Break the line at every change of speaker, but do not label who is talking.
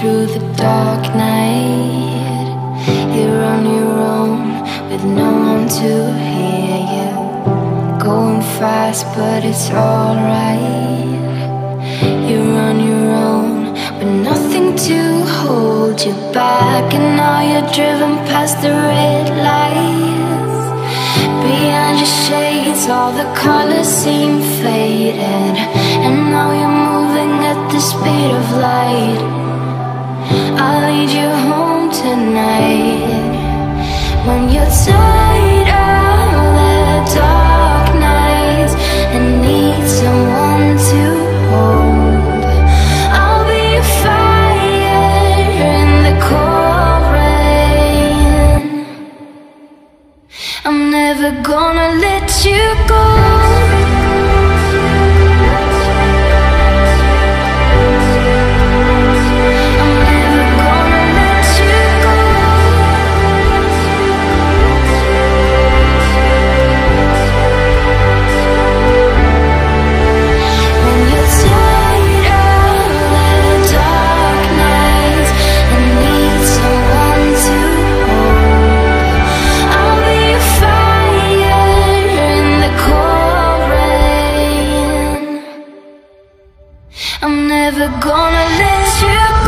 through the dark night. You're on your own with no one to hear you. Going fast but it's alright. You're on your own but nothing to hold you back. And now you're driven past the red lights. Behind your shades all the colors seem faded. And now you're moving at the speed of light. I'll lead you home tonight. When you're tired of the dark nights and need someone to hold, I'll be a fire in the cold rain. I'm never gonna let you go. I'm never gonna let you go.